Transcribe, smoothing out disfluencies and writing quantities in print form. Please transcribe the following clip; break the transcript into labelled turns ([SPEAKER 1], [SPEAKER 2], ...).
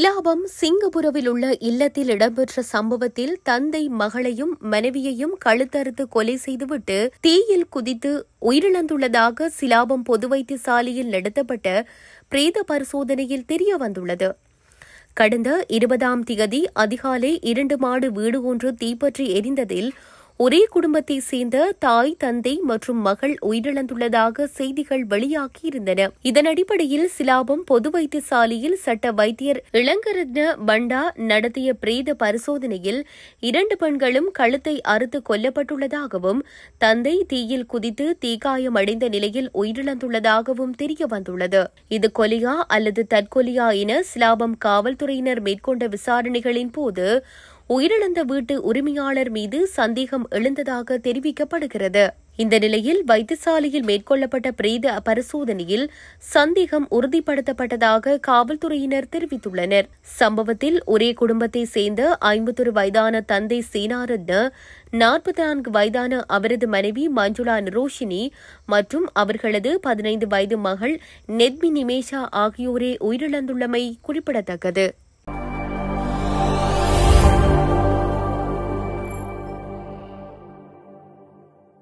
[SPEAKER 1] சிலாபம் சிங்கபுரவில் உள்ள இல்லத்தில் இடம்பெற்ற சம்பவத்தில் தந்தை மகளையும் மனைவியையும் கழுத்தறுத்து கொலை செய்துவிட்டு தீயில் குதித்து உயிரிழந்துள்ளதாக சிலாபம் பொது வைத்தியசாலையில் நடத்தப்பட்ட பிரேத பரிசோதனையில் தெரியவந்துள்ளது. கடந்த 20ஆம் தேதி அதிகாலை 2 மாடு வீடு ஒன்று தீப்பற்றி எரிந்ததில் ஒரே குடும்பத்தைச் சேர்ந்த தாய், தந்தை மற்றும் மகள் உயிரிழந்துள்ளதாக செய்திகள் வெளியாகியிருந்தன. இதன் அடிப்படையில் சிலாபம் பொது வைத்தியசாலையில் சட்ட வைத்தியர் இளங்கரத்ன பண்டா நடத்திய பிரேத பரிசோதனையில் 2 பெண்களும் கழுத்தை அறுத்து கொல்லப்பட்டுள்ளதாகவும் தந்தை தீயில் குதித்து தீக்காயமடைந்த நிலையில் உயிரிழந்துள்ளதாகவும் தெரியவந்துள்ளது. இது கொலையா அல்லது தற்கொலையா என சிலாபம் காவல்துறையினர் மேற்கொண்ட விசாரணைகளின் போது உயிரிழந்த வீட்டு உரிமையாளர் மீது சந்தேகம் எழுந்ததாக தெரிவிக்கப்படுகிறது. இந்த நிலையில் வைத்தியசாலையில் மேற்கொள்ளப்பட்ட பிரேத பரிசோதனையில் சந்தேகம் உறுதிப்படுத்தப்பட்டதாக காவல்துறையினர் தெரிவித்துள்ளனர். சம்பவத்தில் ஒரே குடும்பத்தைச் சேர்ந்த 51 வயதான தந்தை சேனாரத்ன, 44 வயதான அவரது மனைவி மஞ்சுளா நிரோஷினி மற்றும் அவர்களது 15 வயது மகள் நெத்மி நிமேஷா ஆகியோரே உயிரிழந்துள்ளமை குறிப்பிடத்தக்கது.